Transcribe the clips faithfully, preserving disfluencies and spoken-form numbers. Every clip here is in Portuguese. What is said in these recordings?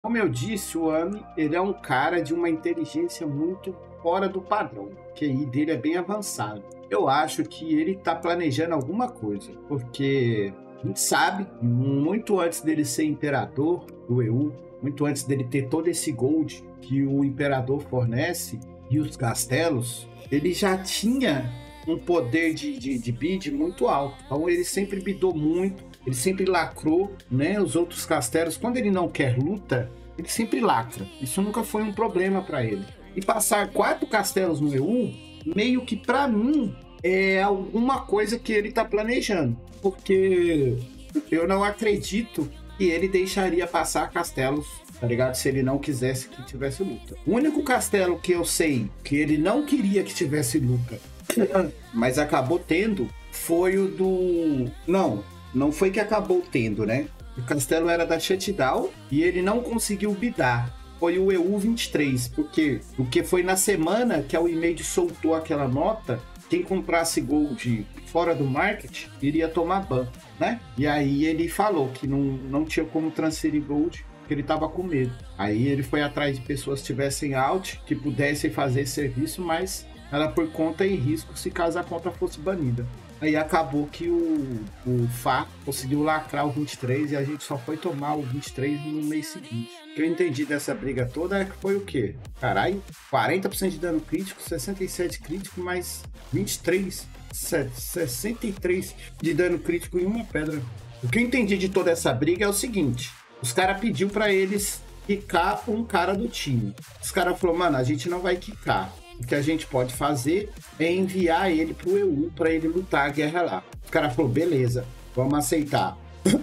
Como eu disse, o Ami, ele é um cara de uma inteligência muito fora do padrão. O Q I dele é bem avançado. Eu acho que ele tá planejando alguma coisa, porque a gente sabe, muito antes dele ser imperador do E U, muito antes dele ter todo esse gold que o imperador fornece e os castelos, ele já tinha um poder de, de, de bid muito alto. Então ele sempre bidou muito, ele sempre lacrou, né, os outros castelos. Quando ele não quer luta, ele sempre lacra. Isso nunca foi um problema para ele. E passar quatro castelos no E U, meio que para mim, é alguma coisa que ele tá planejando. Porque eu não acredito que ele deixaria passar castelos, tá ligado? Se ele não quisesse que tivesse luta. O único castelo que eu sei que ele não queria que tivesse luta, mas acabou tendo, foi o do... Não, não foi que acabou tendo, né? O castelo era da Shutdown e ele não conseguiu bidar. Foi o E U vinte e três, porque, porque foi na semana que a WeMade soltou aquela nota, quem comprasse gold fora do market iria tomar ban, né? E aí ele falou que não, não tinha como transferir gold, porque ele tava com medo. Aí ele foi atrás de pessoas que tivessem out, que pudessem fazer esse serviço, mas era por conta e risco se caso a conta fosse banida. Aí acabou que o, o F A conseguiu lacrar o vinte e três e a gente só foi tomar o vinte e três no mês seguinte. O que eu entendi dessa briga toda é que foi o quê? Caralho, quarenta por cento de dano crítico, sessenta e sete crítico, mais vinte e três, sessenta e três de dano crítico em uma pedra. O que eu entendi de toda essa briga é o seguinte: os caras pediu pra eles quicar um cara do time. Os caras falaram, mano, a gente não vai quicar. O que a gente pode fazer é enviar ele pro E U para ele lutar a guerra lá. O cara falou, beleza, vamos aceitar.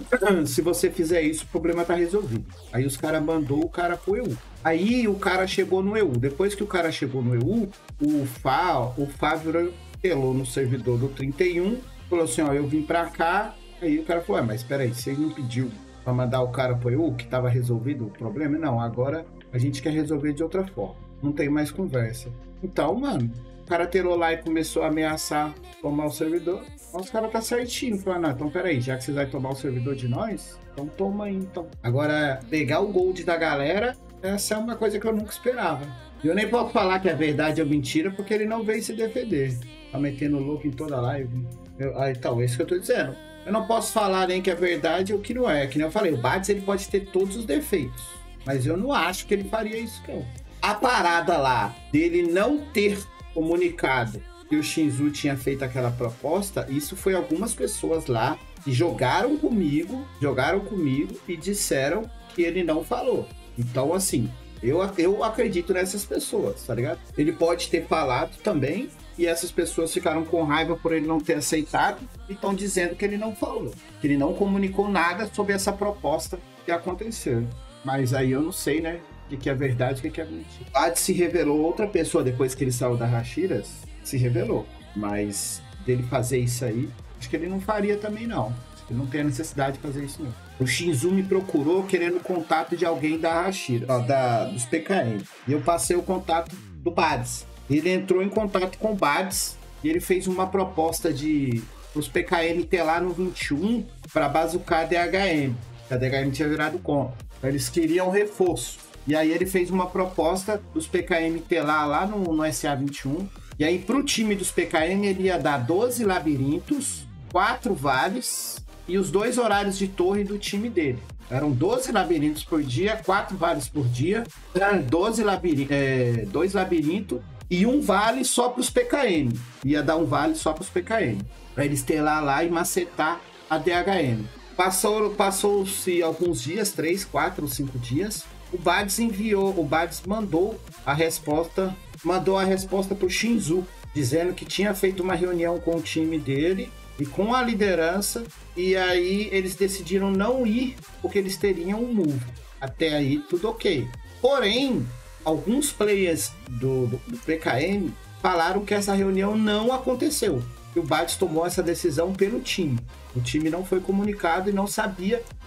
Se você fizer isso, o problema tá resolvido. Aí os caras mandou o cara pro E U. Aí o cara chegou no E U. Depois que o cara chegou no E U, o F A, o Fábio telou no servidor do trinta e um, falou assim, ó, eu vim pra cá. Aí o cara falou, é, mas espera aí, você não pediu pra mandar o cara pro E U, que tava resolvido o problema? Não, agora a gente quer resolver de outra forma. Não tem mais conversa. Então, mano, o cara telou lá e começou a ameaçar tomar o servidor. Então os caras tá certinho. Falaram, não, então peraí, já que vocês vão tomar o servidor de nós, então toma aí, então. Agora, pegar o gold da galera, essa é uma coisa que eu nunca esperava. E eu nem posso falar que é verdade ou mentira, porque ele não veio se defender. Tá metendo louco em toda a live. Eu, ah, então, é isso que eu tô dizendo. Eu não posso falar nem que é verdade ou que não é. Que nem eu falei, o Bades ele pode ter todos os defeitos, mas eu não acho que ele faria isso, não. A parada lá dele não ter comunicado que o Shinzu tinha feito aquela proposta, isso foi algumas pessoas lá que jogaram comigo, jogaram comigo e disseram que ele não falou. Então, assim, eu, eu acredito nessas pessoas, tá ligado? Ele pode ter falado também e essas pessoas ficaram com raiva por ele não ter aceitado e estão dizendo que ele não falou, que ele não comunicou nada sobre essa proposta que aconteceu. Mas aí eu não sei, né? O que é verdade e o que é mentira. Bades se revelou outra pessoa depois que ele saiu da Hashiras, se revelou. Mas dele fazer isso aí, acho que ele não faria também, não. Acho que ele não tem a necessidade de fazer isso, não. O Shinzu me procurou querendo o contato de alguém da Hashiras, ó, da, dos P K M. E eu passei o contato do Bades. Ele entrou em contato com o Bades e ele fez uma proposta de os P K M ter lá no vinte e um para bazucar a D H M. A D H M tinha virado contra. Eles queriam reforço. E aí ele fez uma proposta dos P K M ter lá, lá no, no S A vinte e um. E aí pro time dos P K M ele ia dar doze labirintos, quatro vales e os dois horários de torre do time dele. Eram doze labirintos por dia, quatro vales por dia, doze labirintos, é, dois labirintos e um vale só pros P K M. Ia dar um vale só pros P K M. Pra eles ter lá, lá e macetar a D H M. Passou, passou-se alguns dias, três, quatro, cinco dias. O Bades enviou, o Bades mandou a resposta, mandou a resposta pro Shinzu, dizendo que tinha feito uma reunião com o time dele e com a liderança, e aí eles decidiram não ir porque eles teriam um move. Até aí tudo ok. Porém, alguns players do, do, do P K M falaram que essa reunião não aconteceu. E o Bades tomou essa decisão pelo time. O time não foi comunicado e não sabia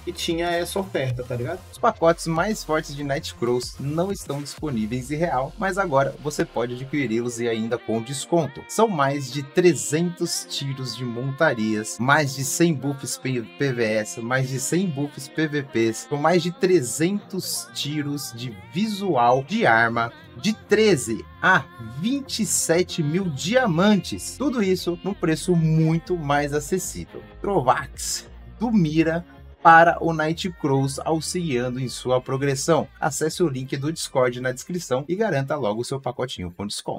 e tinha essa oferta, tá ligado? Os pacotes mais fortes de Nightcrawls não estão disponíveis em real, mas agora você pode adquiri-los e ainda com desconto. São mais de trezentos tiros de montarias, mais de cem buffs P V S, mais de cem buffs P V Ps, com mais de trezentos tiros de visual de arma, de treze a vinte e sete mil diamantes. Tudo isso num preço muito mais acessível. Trovax do Mira para o Nightcrawls, auxiliando em sua progressão. Acesse o link do Discord na descrição e garanta logo o seu pacotinho com desconto.